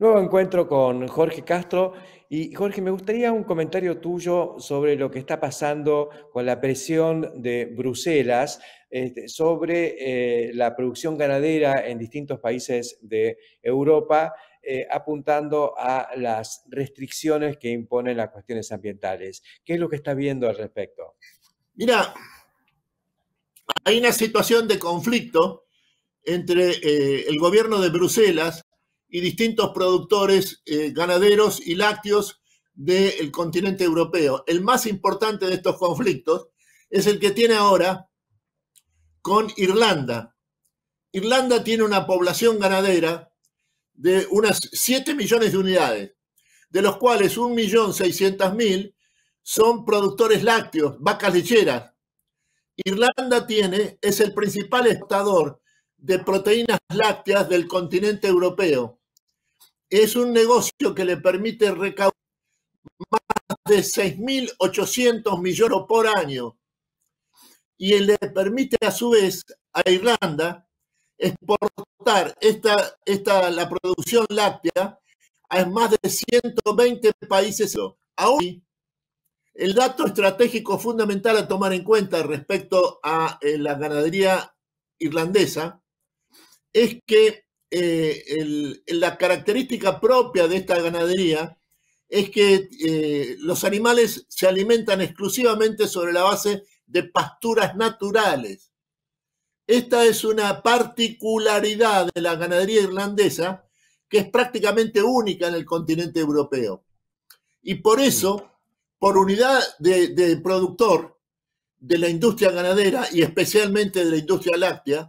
Nuevo encuentro con Jorge Castro. Y Jorge, me gustaría un comentario tuyo sobre lo que está pasando con la presión de Bruselas sobre la producción ganadera en distintos países de Europa, apuntando a las restricciones que imponen las cuestiones ambientales. ¿Qué es lo que está viendo al respecto? Mira, hay una situación de conflicto entre el gobierno de Bruselas y distintos productores ganaderos y lácteos del continente europeo. El más importante de estos conflictos es el que tiene ahora con Irlanda. Irlanda tiene una población ganadera de unas 7 millones de unidades, de los cuales 1.600.000 son productores lácteos, vacas lecheras. Irlanda es el principal exportador de proteínas lácteas del continente europeo. Es un negocio que le permite recaudar más de 6.800 millones por año y le permite a su vez a Irlanda exportar la producción láctea a más de 120 países. Aún el dato estratégico fundamental a tomar en cuenta respecto a la ganadería irlandesa es que la característica propia de esta ganadería es que los animales se alimentan exclusivamente sobre la base de pasturas naturales. Esta es una particularidad de la ganadería irlandesa que es prácticamente única en el continente europeo. Y por eso, por unidad de productor de la industria ganadera y especialmente de la industria láctea,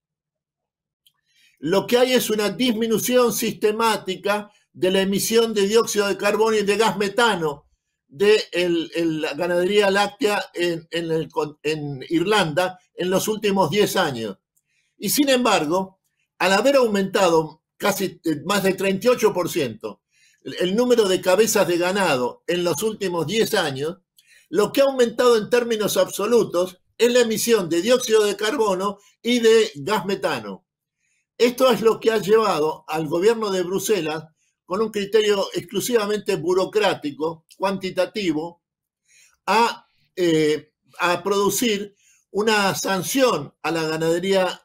lo que hay es una disminución sistemática de la emisión de dióxido de carbono y de gas metano de la ganadería láctea en Irlanda en los últimos 10 años. Y sin embargo, al haber aumentado casi más del 38% el número de cabezas de ganado en los últimos 10 años, lo que ha aumentado en términos absolutos es la emisión de dióxido de carbono y de gas metano. Esto es lo que ha llevado al gobierno de Bruselas, con un criterio exclusivamente burocrático, cuantitativo, a producir una sanción a la ganadería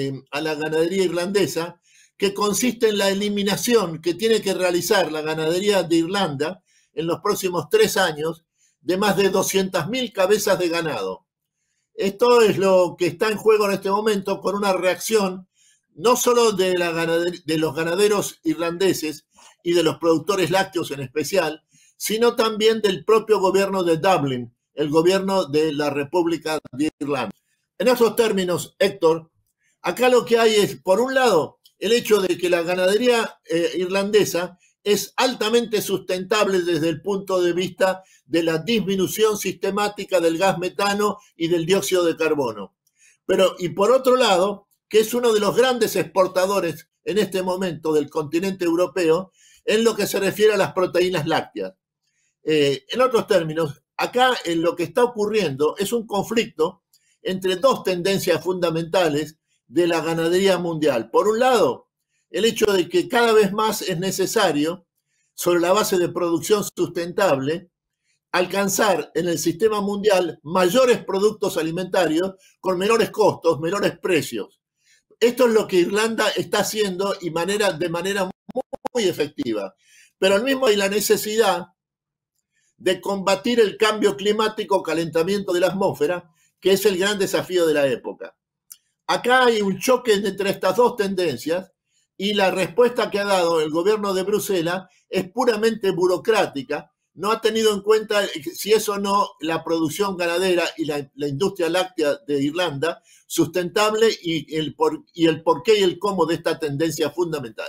irlandesa que consiste en la eliminación que tiene que realizar la ganadería de Irlanda en los próximos 3 años de más de 200.000 cabezas de ganado. Esto es lo que está en juego en este momento, con una reacción no solo de los ganaderos irlandeses y de los productores lácteos en especial, sino también del propio gobierno de Dublín, el gobierno de la República de Irlanda. En esos términos, Héctor, acá lo que hay es, por un lado, el hecho de que la ganadería irlandesa es altamente sustentable desde el punto de vista de la disminución sistemática del gas metano y del dióxido de carbono. Y por otro lado, que es uno de los grandes exportadores en este momento del continente europeo en lo que se refiere a las proteínas lácteas. En otros términos, acá lo que está ocurriendo es un conflicto entre dos tendencias fundamentales de la ganadería mundial. Por un lado, el hecho de que cada vez más es necesario, sobre la base de producción sustentable, alcanzar en el sistema mundial mayores productos alimentarios con menores costos, menores precios. Esto es lo que Irlanda está haciendo y de manera muy efectiva. Pero al mismo hay la necesidad de combatir el cambio climático, calentamiento de la atmósfera, que es el gran desafío de la época. Acá hay un choque entre estas dos tendencias y la respuesta que ha dado el gobierno de Bruselas es puramente burocrática. No ha tenido en cuenta si es o no la producción ganadera y la industria láctea de Irlanda sustentable y el por qué y el cómo de esta tendencia fundamental.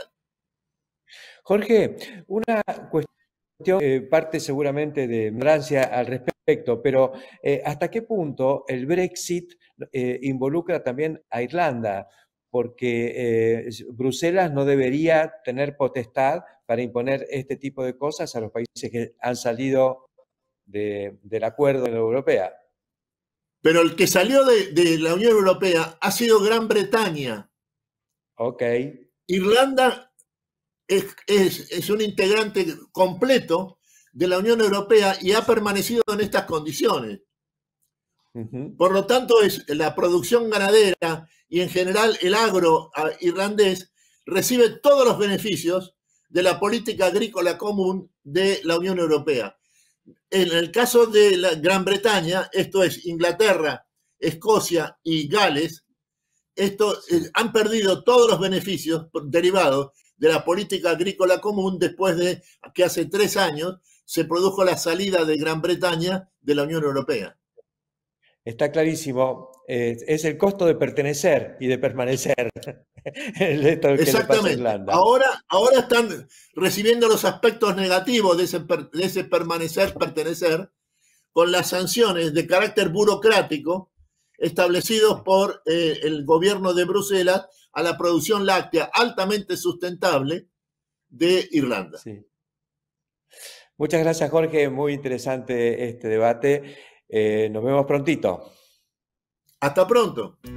Jorge, una cuestión parte seguramente de ignorancia al respecto, pero ¿hasta qué punto el Brexit involucra también a Irlanda? Porque Bruselas no debería tener potestad para imponer este tipo de cosas a los países que han salido del acuerdo de la Unión Europea. Pero el que salió de la Unión Europea ha sido Gran Bretaña. Ok. Irlanda es un integrante completo de la Unión Europea y ha permanecido en estas condiciones. Por lo tanto, la producción ganadera y en general el agro irlandés recibe todos los beneficios de la política agrícola común de la Unión Europea. En el caso de la Gran Bretaña, esto es Inglaterra, Escocia y Gales, han perdido todos los beneficios derivados de la política agrícola común después de que hace 3 años se produjo la salida de Gran Bretaña de la Unión Europea. Está clarísimo. Es el costo de pertenecer y de permanecer. Esto que le pasa a Irlanda. Ahora están recibiendo los aspectos negativos de ese pertenecer, con las sanciones de carácter burocrático establecidos por el gobierno de Bruselas a la producción láctea altamente sustentable de Irlanda. Sí. Muchas gracias, Jorge. Muy interesante este debate. Nos vemos prontito. Hasta pronto.